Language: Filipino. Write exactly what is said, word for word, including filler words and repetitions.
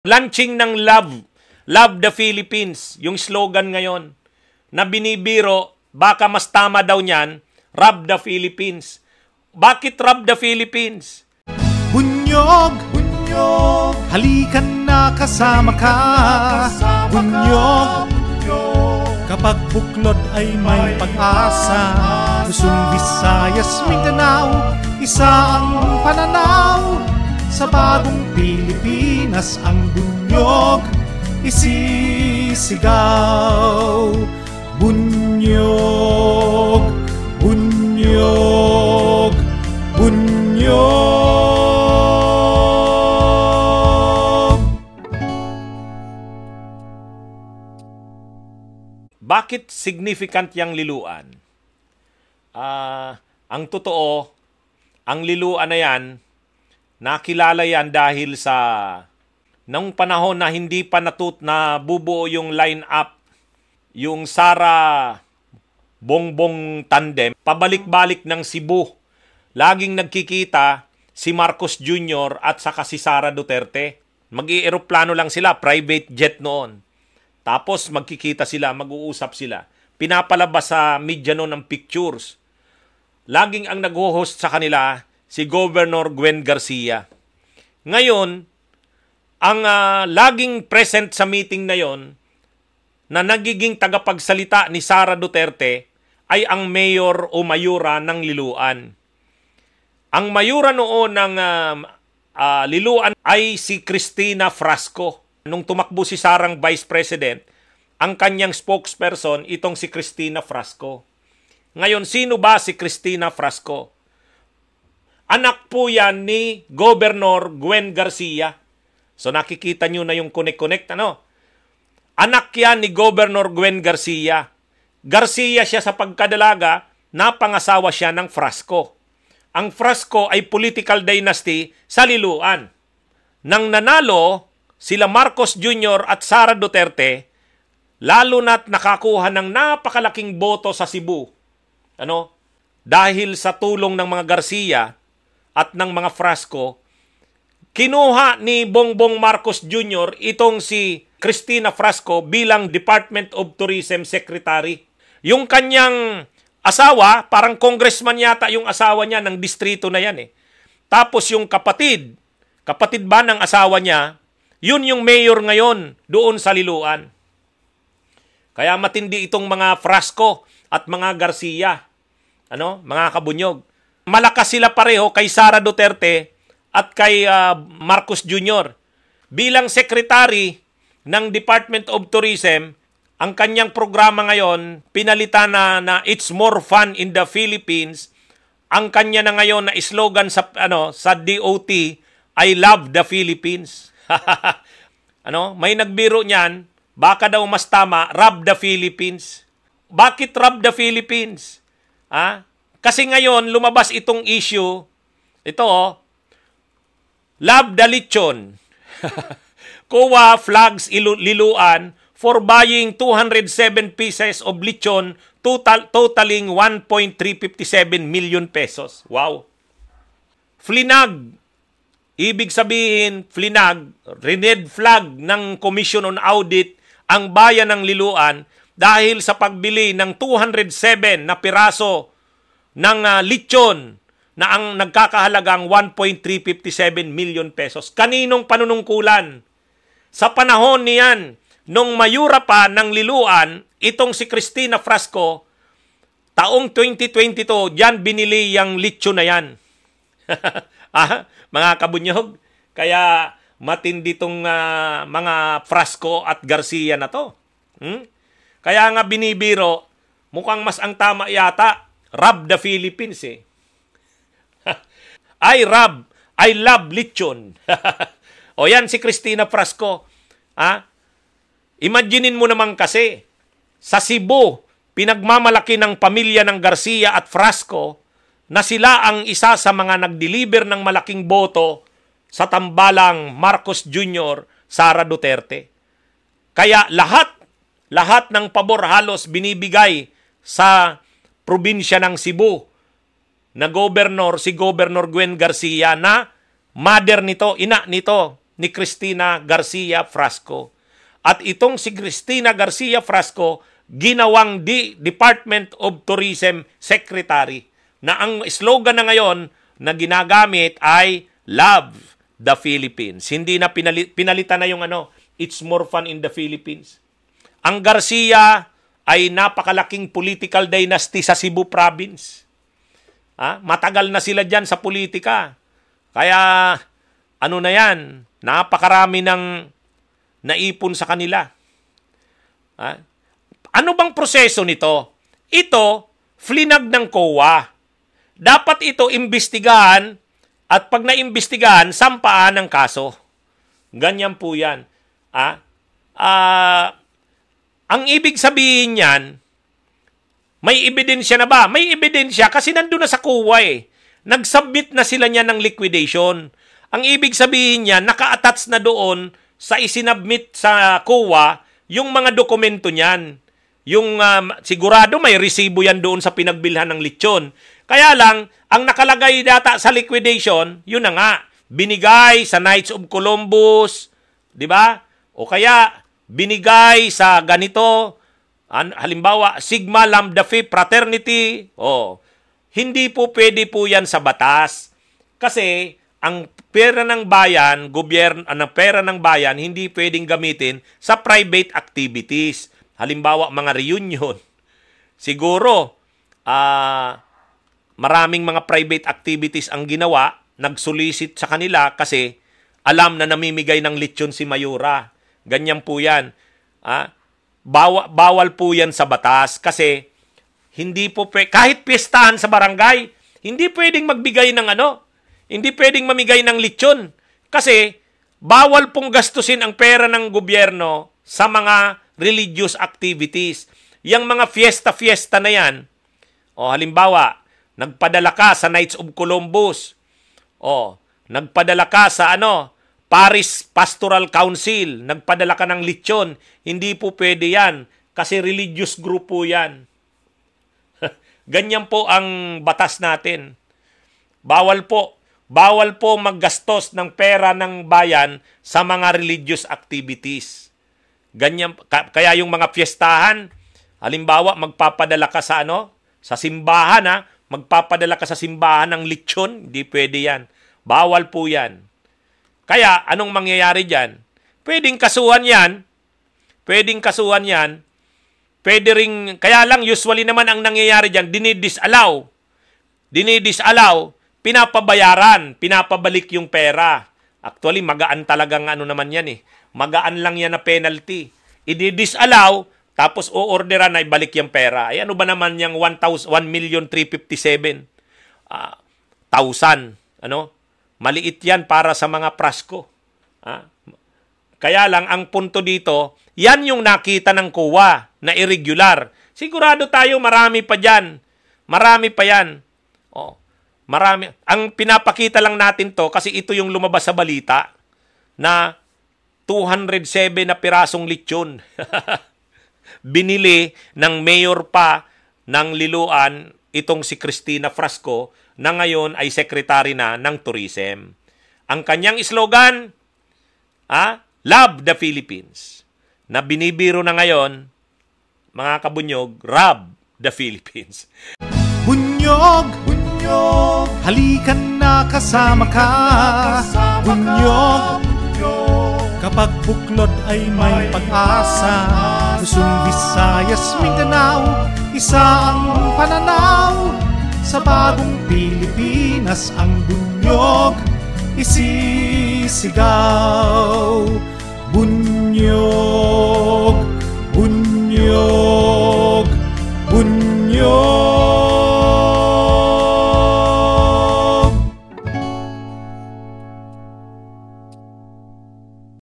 Launching ng Love, Love the Philippines, yung slogan ngayon, na binibiro, baka mas tama daw niyan, Rob the Philippines. Bakit Rob the Philippines? Bunyog, bunyog, halikan na kasama ka. Bunyog, kapag buklod ay may pag-asa. Luzon, Visayas, Mindanao, isa ang pananaw. Sa bagong Pilipinas ang bunyog isisigaw. Bunyog, bunyog, bunyog. Bakit significant yang liluan? Uh, ang totoo, ang liluan na yan, nakilala yan dahil sa nung panahon na hindi pa natut na bubuo yung line-up, yung Sara Bongbong tandem, pabalik-balik ng Cebu. Laging nagkikita si Marcos Junior at saka si Sara Duterte. Mag-i-eroplano lang sila, private jet noon. Tapos magkikita sila, mag-uusap sila. Pinapalabas sa media noon ng pictures. Laging ang nag-host sa kanila si Governor Gwen Garcia. Ngayon, ang uh, laging present sa meeting na yon na nagiging tagapagsalita ni Sara Duterte ay ang mayor o mayura ng Liloan. Ang mayura noon ng uh, uh, Liloan ay si Cristina Frasco. Nung tumakbo si Sarang Vice President, ang kanyang spokesperson itong si Cristina Frasco. Ngayon, sino ba si Cristina Frasco? Anak po yan ni Governor Gwen Garcia. So nakikita nyo na yung connect-connect, ano? Anak yan ni Governor Gwen Garcia. Garcia siya sa pagkadalaga, napangasawa siya ng Frasco. Ang Frasco ay political dynasty sa Liloan. Nang nanalo sila Marcos Junior at Sara Duterte, lalo na't nakakuha ng napakalaking boto sa Cebu. Ano? Dahil sa tulong ng mga Garcia at ng mga Frasco, kinuha ni Bongbong Marcos Junior itong si Cristina Frasco bilang Department of Tourism Secretary. Yung kanyang asawa, parang congressman yata yung asawa niya ng distrito na yan eh. Tapos yung kapatid, kapatid ba ng asawa niya, yun yung mayor ngayon doon sa Liloan. Kaya matindi itong mga Frasco at mga Garcia, ano, mga kabunyog. Malakas sila pareho kay Sara Duterte at kay uh, Marcos Junior Bilang secretary ng Department of Tourism, ang kanyang programa ngayon, pinalitan na, na It's More Fun in the Philippines. Ang kanya na ngayon na slogan sa, ano, sa D O T, I Love the Philippines. Ano, may nagbiro niyan, baka daw mas tama, Rob the Philippines. Bakit Rob the Philippines? Ah? Kasi ngayon, lumabas itong issue, ito oh, Love the Lechon. C O A flags Liloan for buying two hundred seven pieces of lechon total, totaling one point three five seven million pesos. Wow. Flinag. Ibig sabihin, flinag, red flag ng Commission on Audit ang bayan ng Liloan dahil sa pagbili ng two hundred seven na piraso ng uh, lechon na ang nagkakahalagang one point three five seven million pesos. Kaninong panunungkulan? Sa panahon niyan, nung mayura pa ng Liloan, itong si Cristina Frasco, taong twenty twenty-two, diyan binili yung lechon na yan. Ah, mga kabunyog, kaya matindi tong uh, mga Frasco at Garcia na to. Hmm? Kaya nga binibiro, mukhang mas ang tama yata, Rob the Philippines eh. I Rob, I love lechon. O yan si Cristina Frasco. Ha? Imaginein mo naman kasi, sa Cebu, pinagmamalaki ng pamilya ng Garcia at Frasco na sila ang isa sa mga nag-deliver ng malaking boto sa tambalang Marcos Junior, Sara Duterte. Kaya lahat, lahat ng pabor halos binibigay sa probinsya ng Cebu na gobernor, si Governor Gwen Garcia na mother nito, ina nito ni Cristina Garcia Frasco. At itong si Cristina Garcia Frasco, ginawang di Department of Tourism Secretary, na ang slogan na ngayon na ginagamit ay Love the Philippines. Hindi na pinalit, pinalitan na yung ano, It's more fun in the Philippines. Ang Garcia ay napakalaking political dynasty sa Cebu Province. Ha? Matagal na sila dyan sa politika. Kaya, ano na yan, napakarami ng naipon sa kanila. Ha? Ano bang proseso nito? Ito, flinag ng C O A. Dapat ito imbestigahan at pag naimbestigahan, sampaan ng kaso. Ganyan po yan. Ah, ah, ang ibig sabihin niyan, may ebidensya na ba? May ebidensya kasi nandun na sa C O A eh. Nag-submit na sila niya ng liquidation. Ang ibig sabihin niya, naka-attach na doon sa isinabmit sa C O A yung mga dokumento niyan. Yung uh, sigurado may resibo yan doon sa pinagbilhan ng lechon. Kaya lang, ang nakalagay data sa liquidation, yun na nga, binigay sa Knights of Columbus, di ba? O kaya, binigay sa ganito, an, halimbawa, Sigma Lambda Phi Fraternity, o, hindi po pwede po yan sa batas. Kasi, ang pera ng bayan, gobyerno, ang pera ng bayan, hindi pwedeng gamitin sa private activities. Halimbawa, mga reunion. Siguro, ah, uh, maraming mga private activities ang ginawa, nagsolicit sa kanila kasi alam na namimigay ng lechon si Mayura. Ganyan po yan. Ah, bawal, bawal po yan sa batas kasi hindi po, kahit pistahan sa barangay, hindi pwedeng magbigay ng ano, hindi pwedeng mamigay ng lechon kasi bawal pong gastusin ang pera ng gobyerno sa mga religious activities. Yang mga fiesta-fiesta na yan, o halimbawa, nagpadala ka sa Knights of Columbus. O, nagpadala ka sa ano, Paris Pastoral Council. Nagpadala ka ng lechon. Hindi po pwede yan. Kasi religious group po yan. Ganyan po ang batas natin. Bawal po. Bawal po maggastos ng pera ng bayan sa mga religious activities. Ganyan. Kaya yung mga fiestahan, halimbawa, magpapadala ka sa ano, sa simbahan ha, magpapadala ka sa simbahan ng lechon, hindi pwede yan. Bawal po yan. Kaya, anong mangyayari dyan? Pwedeng kasuhan yan. Pwedeng kasuhan yan. Pwede ring, kaya lang, usually naman ang nangyayari dyan, dinidisallow. Dinidisallow, pinapabayaran, pinapabalik yung pera. Actually, magaan talagang ano naman yan eh. Magaan lang yan na penalty. I-disallow, tapos o-orderan na ibalik yung pera. Ay ano ba naman yung one million three hundred fifty-seven thousand? Ano? Maliit yan para sa mga prasko. Ah? Kaya lang, ang punto dito, yan yung nakita ng C O A na irregular. Sigurado tayo marami pa dyan. Marami pa yan. Oh, marami. Ang pinapakita lang natin to, kasi ito yung lumabas sa balita, na two hundred seven na pirasong lechon. Binili ng mayor pa ng Liloan itong si Cristina Frasco na ngayon ay secretary na ng tourism. Ang kanyang slogan, ah, Love the Philippines, na binibiro na ngayon, mga kabunyog, Rob the Philippines. Bunyog, bunyog, halikan na kasama ka. Bunyog, kapag buklod ay may pag-asa. Luzon, Visayas, Mindanao, isa ang pananaw. Sa bagong Pilipinas ang bunyog isisigaw.